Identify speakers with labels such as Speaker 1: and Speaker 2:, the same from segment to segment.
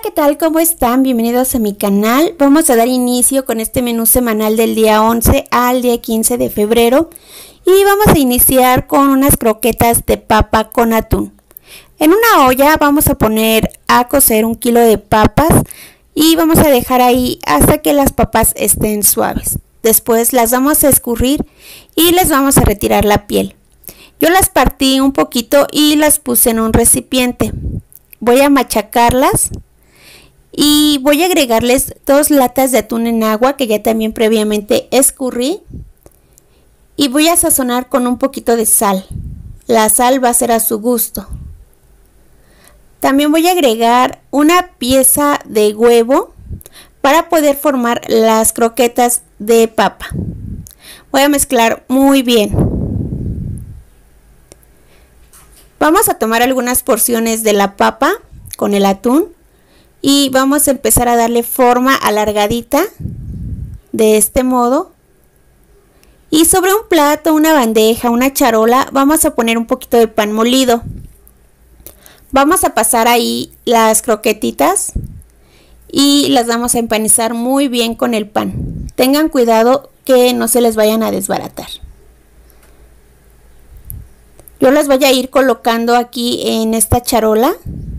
Speaker 1: ¿qué tal? ¿Cómo están? Bienvenidos a mi canal. Vamos a dar inicio con este menú semanal del día 11 al día 15 de febrero y vamos a iniciar con unas croquetas de papa con atún. En una olla vamos a poner a cocer 1 kilo de papas y vamos a dejar ahí hasta que las papas estén suaves. Después las vamos a escurrir y les vamos a retirar la piel. Yo las partí un poquito y las puse en un recipiente. Voy a machacarlas y voy a agregarles 2 latas de atún en agua que ya también previamente escurrí. Y voy a sazonar con un poquito de sal. La sal va a ser a su gusto. También voy a agregar una pieza de huevo para poder formar las croquetas de papa. Voy a mezclar muy bien. Vamos a tomar algunas porciones de la papa con el atún y vamos a empezar a darle forma alargadita de este modo. Y sobre un plato, una bandeja, una charola, vamos a poner un poquito de pan molido. Vamos a pasar ahí las croquetitas y las vamos a empanizar muy bien con el pan. Tengan cuidado que no se les vayan a desbaratar. Yo las voy a ir colocando aquí en esta charola.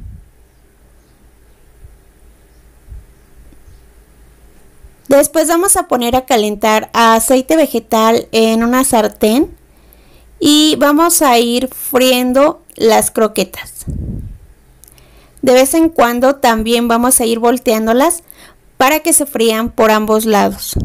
Speaker 1: Después vamos a poner a calentar aceite vegetal en una sartén y vamos a ir friendo las croquetas. De vez en cuando también vamos a ir volteándolas para que se frían por ambos lados.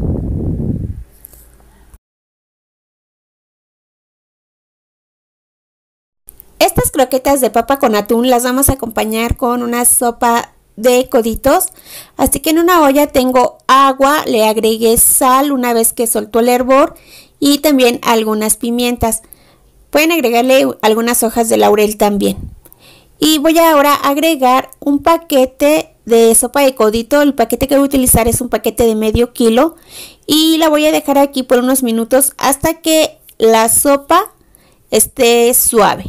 Speaker 1: Estas croquetas de papa con atún las vamos a acompañar con una sopa de coditos, así que en una olla tengo agua, le agregué sal una vez que soltó el hervor y también algunas pimientas. Pueden agregarle algunas hojas de laurel también. Y voy ahora a agregar un paquete de sopa de codito. El paquete que voy a utilizar es un paquete de medio kilo y la voy a dejar aquí por unos minutos hasta que la sopa esté suave.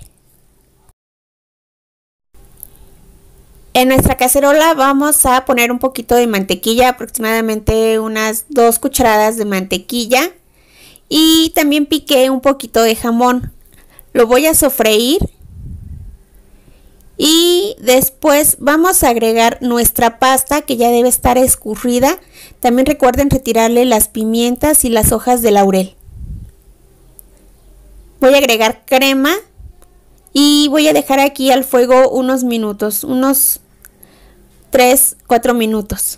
Speaker 1: En nuestra cacerola vamos a poner un poquito de mantequilla, aproximadamente unas 2 cucharadas de mantequilla. Y también piqué un poquito de jamón. Lo voy a sofreír. Y después vamos a agregar nuestra pasta que ya debe estar escurrida. También recuerden retirarle las pimientas y las hojas de laurel. Voy a agregar crema. Y voy a dejar aquí al fuego unos minutos, unos 3-4 minutos.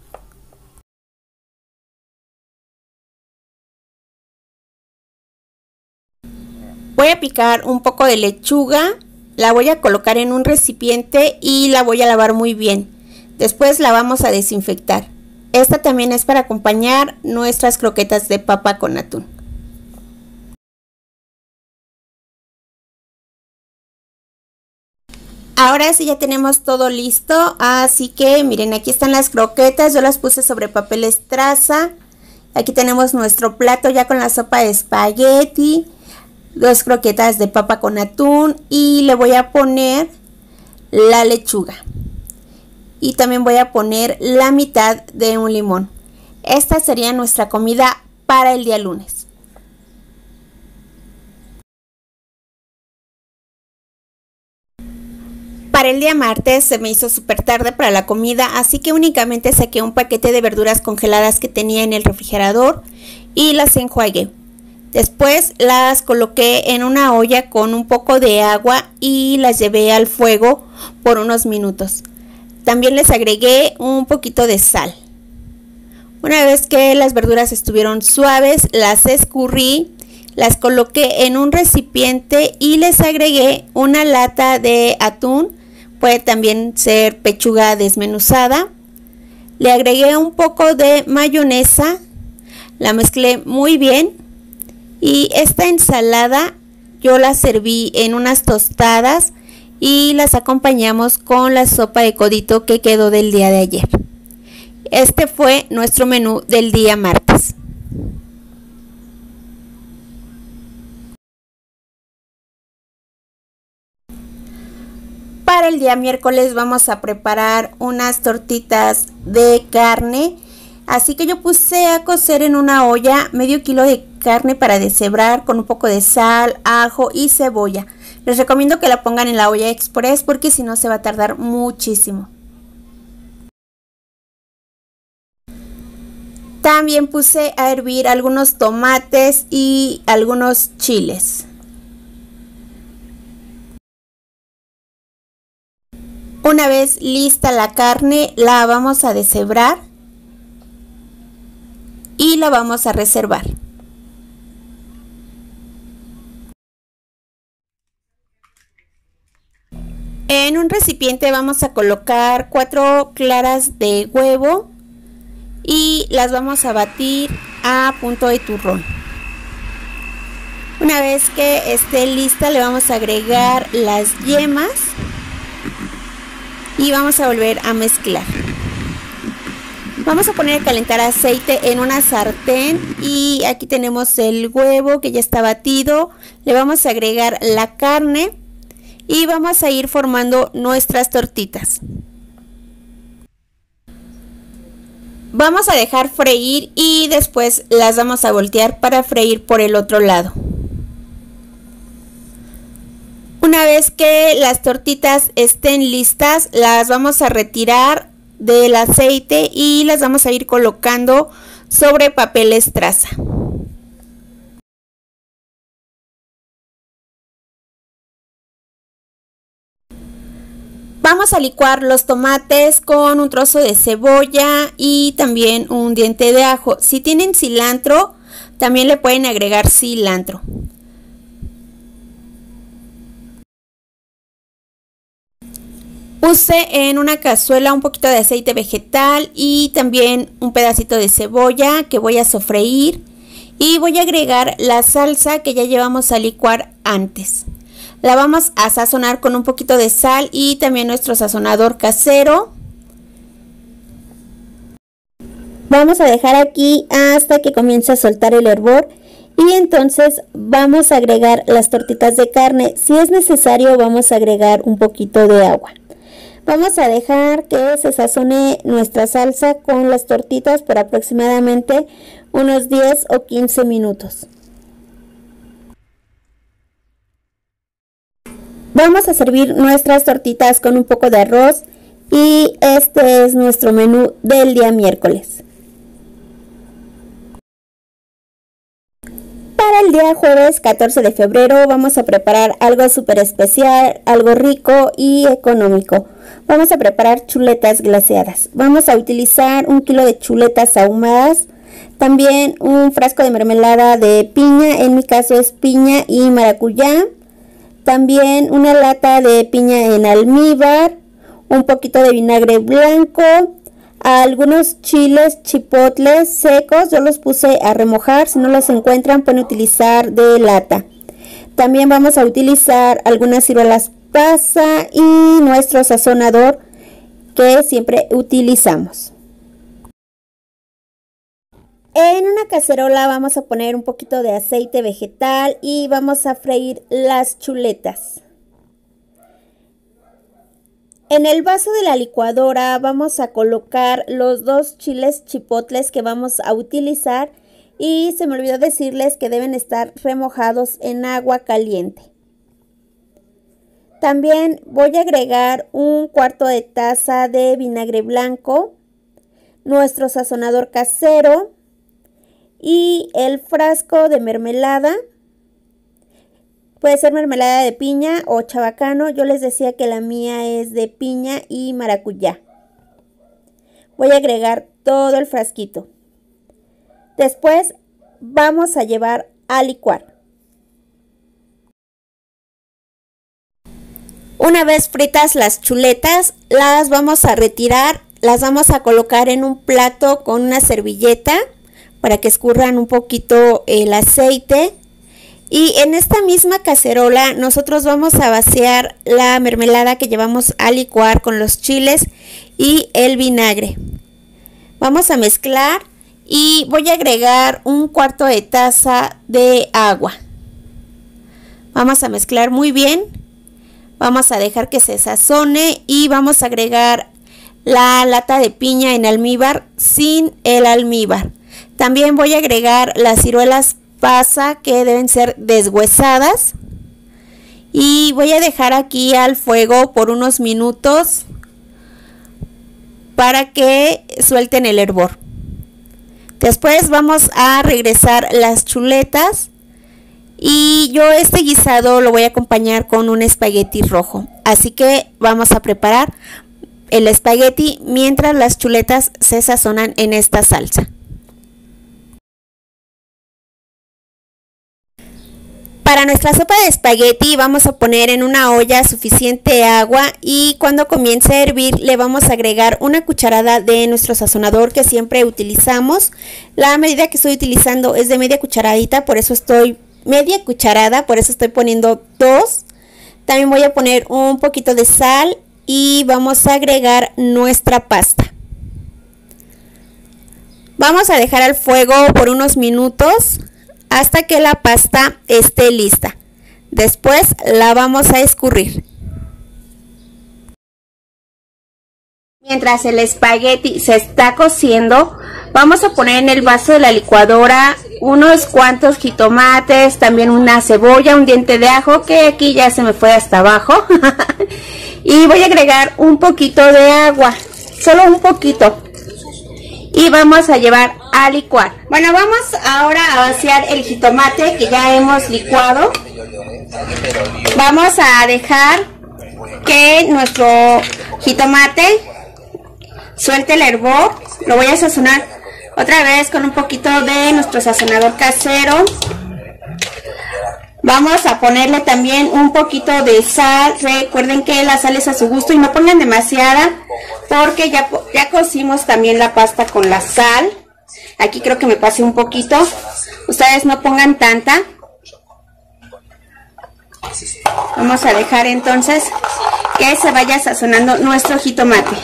Speaker 1: Voy a picar un poco de lechuga, la voy a colocar en un recipiente y la voy a lavar muy bien. Después la vamos a desinfectar. Esta también es para acompañar nuestras croquetas de papa con atún. Ahora sí ya tenemos todo listo, así que miren, aquí están las croquetas, yo las puse sobre papel estraza. Aquí tenemos nuestro plato ya con la sopa de espagueti, 2 croquetas de papa con atún y le voy a poner la lechuga. Y también voy a poner la mitad de un limón. Esta sería nuestra comida para el día lunes. Para el día martes se me hizo súper tarde para la comida, así que únicamente saqué un paquete de verduras congeladas que tenía en el refrigerador y las enjuagué. Después las coloqué en una olla con un poco de agua y las llevé al fuego por unos minutos. También les agregué un poquito de sal. Una vez que las verduras estuvieron suaves, las escurrí, las coloqué en un recipiente y les agregué una lata de atún. Puede también ser pechuga desmenuzada. Le agregué un poco de mayonesa. La mezclé muy bien. Y esta ensalada yo la serví en unas tostadas y las acompañamos con la sopa de codito que quedó del día de ayer. Este fue nuestro menú del día martes. Para el día miércoles vamos a preparar unas tortitas de carne. Así que yo puse a cocer en una olla medio kilo de carne para deshebrar con un poco de sal, ajo y cebolla. Les recomiendo que la pongan en la olla express porque si no se va a tardar muchísimo. También puse a hervir algunos tomates y algunos chiles. Una vez lista la carne, la vamos a deshebrar y la vamos a reservar. En un recipiente vamos a colocar 4 claras de huevo y las vamos a batir a punto de turrón. Una vez que esté lista, le vamos a agregar las yemas y vamos a volver a mezclar. Vamos a poner a calentar aceite en una sartén y aquí tenemos el huevo que ya está batido. Le vamos a agregar la carne y vamos a ir formando nuestras tortitas. Vamos a dejar freír y después las vamos a voltear para freír por el otro lado. Una vez que las tortitas estén listas, las vamos a retirar del aceite y las vamos a ir colocando sobre papel estraza. Vamos a licuar los tomates con un trozo de cebolla y también un diente de ajo. Si tienen cilantro, también le pueden agregar cilantro. Puse en una cazuela un poquito de aceite vegetal y también un pedacito de cebolla que voy a sofreír y voy a agregar la salsa que ya llevamos a licuar antes. La vamos a sazonar con un poquito de sal y también nuestro sazonador casero. Vamos a dejar aquí hasta que comience a soltar el hervor y entonces vamos a agregar las tortitas de carne. Si es necesario, vamos a agregar un poquito de agua. Vamos a dejar que se sazone nuestra salsa con las tortitas por aproximadamente unos 10 o 15 minutos. Vamos a servir nuestras tortitas con un poco de arroz y este es nuestro menú del día miércoles. Para el día jueves 14 de febrero vamos a preparar algo súper especial, algo rico y económico. Vamos a preparar chuletas glaseadas. Vamos a utilizar 1 kilo de chuletas ahumadas, también un frasco de mermelada de piña, en mi caso es piña y maracuyá, también una lata de piña en almíbar, un poquito de vinagre blanco, algunos chiles chipotles secos, yo los puse a remojar, si no los encuentran pueden utilizar de lata. También vamos a utilizar algunas ciruelas pasa y nuestro sazonador que siempre utilizamos. En una cacerola vamos a poner un poquito de aceite vegetal y vamos a freír las chuletas. En el vaso de la licuadora vamos a colocar los 2 chiles chipotles que vamos a utilizar y se me olvidó decirles que deben estar remojados en agua caliente. También voy a agregar 1/4 de taza de vinagre blanco, nuestro sazonador casero y el frasco de mermelada. Puede ser mermelada de piña o chabacano. Yo les decía que la mía es de piña y maracuyá. Voy a agregar todo el frasquito. Después vamos a llevar a licuar. Una vez fritas las chuletas, las vamos a retirar. Las vamos a colocar en un plato con una servilleta para que escurran un poquito el aceite. Y en esta misma cacerola nosotros vamos a vaciar la mermelada que llevamos a licuar con los chiles y el vinagre. Vamos a mezclar y voy a agregar 1/4 de taza de agua. Vamos a mezclar muy bien. Vamos a dejar que se sazone y vamos a agregar la lata de piña en almíbar sin el almíbar. También voy a agregar las ciruelas pasa que deben ser deshuesadas. Y voy a dejar aquí al fuego por unos minutos para que suelten el hervor. Después vamos a regresar las chuletas. Y yo este guisado lo voy a acompañar con un espagueti rojo. Así que vamos a preparar el espagueti mientras las chuletas se sazonan en esta salsa. Para nuestra sopa de espagueti vamos a poner en una olla suficiente agua y cuando comience a hervir le vamos a agregar una cucharada de nuestro sazonador que siempre utilizamos. La medida que estoy utilizando es de media cucharadita, por eso estoy poniendo 2. También voy a poner un poquito de sal y vamos a agregar nuestra pasta. Vamos a dejar al fuego por unos minutos hasta que la pasta esté lista. Después la vamos a escurrir. Mientras el espagueti se está cociendo, vamos a poner en el vaso de la licuadora unos cuantos jitomates, también una cebolla, un diente de ajo que aquí ya se me fue hasta abajo. Y voy a agregar un poquito de agua, solo un poquito. Y vamos a llevar a licuar. Bueno, vamos ahora a vaciar el jitomate que ya hemos licuado. Vamos a dejar que nuestro jitomate suelte el hervor. Lo voy a sazonar otra vez con un poquito de nuestro sazonador casero. Vamos a ponerle también un poquito de sal. Recuerden que la sal es a su gusto y no pongan demasiada porque ya cocimos también la pasta con la sal. Aquí creo que me pasé un poquito. Ustedes no pongan tanta. Vamos a dejar entonces que se vaya sazonando nuestro jitomate.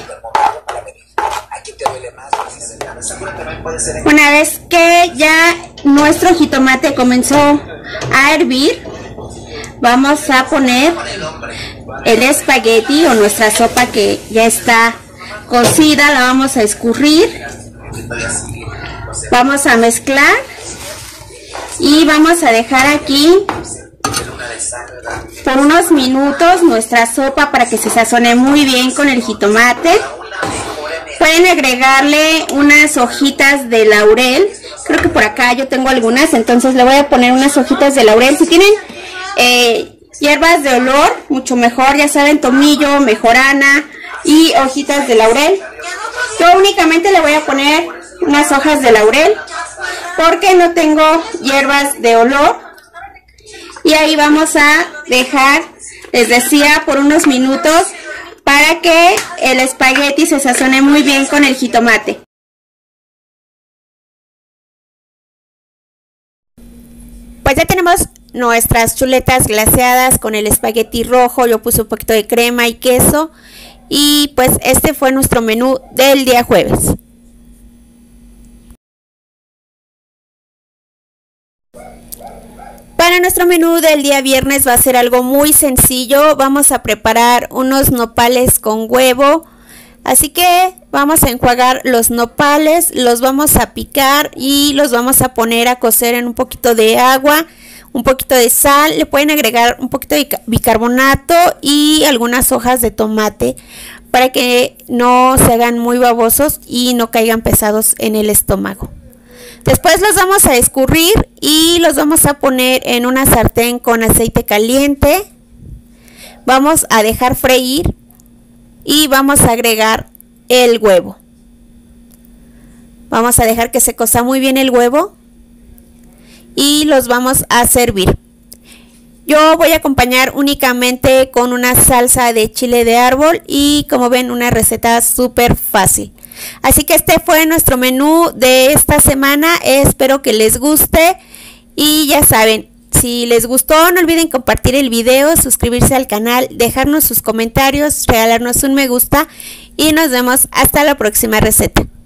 Speaker 1: Una vez que ya nuestro jitomate comenzó a hervir, vamos a poner el espagueti o nuestra sopa que ya está cocida, la vamos a escurrir, vamos a mezclar y vamos a dejar aquí por unos minutos nuestra sopa para que se sazone muy bien con el jitomate. Pueden agregarle unas hojitas de laurel. Creo que por acá yo tengo algunas, entonces le voy a poner unas hojitas de laurel. Si tienen hierbas de olor, mucho mejor, ya saben, tomillo, mejorana y hojitas de laurel. Yo únicamente le voy a poner unas hojas de laurel porque no tengo hierbas de olor. Y ahí vamos a dejar, les decía, por unos minutos para que el espagueti se sazone muy bien con el jitomate. Pues ya tenemos nuestras chuletas glaseadas con el espagueti rojo. Yo puse un poquito de crema y queso. Y pues este fue nuestro menú del día jueves. Para nuestro menú del día viernes va a ser algo muy sencillo. Vamos a preparar unos nopales con huevo. Así que vamos a enjuagar los nopales, los vamos a picar y los vamos a poner a cocer en un poquito de agua, un poquito de sal. Le pueden agregar un poquito de bicarbonato y algunas hojas de tomate para que no se hagan muy babosos y no caigan pesados en el estómago. Después los vamos a escurrir y los vamos a poner en una sartén con aceite caliente. Vamos a dejar freír y vamos a agregar el huevo. Vamos a dejar que se cosa muy bien el huevo y los vamos a servir. Yo voy a acompañar únicamente con una salsa de chile de árbol y, como ven, una receta súper fácil. Así que este fue nuestro menú de esta semana. Espero que les guste y ya saben, si les gustó no olviden compartir el video, suscribirse al canal, dejarnos sus comentarios, regalarnos un me gusta y nos vemos hasta la próxima receta.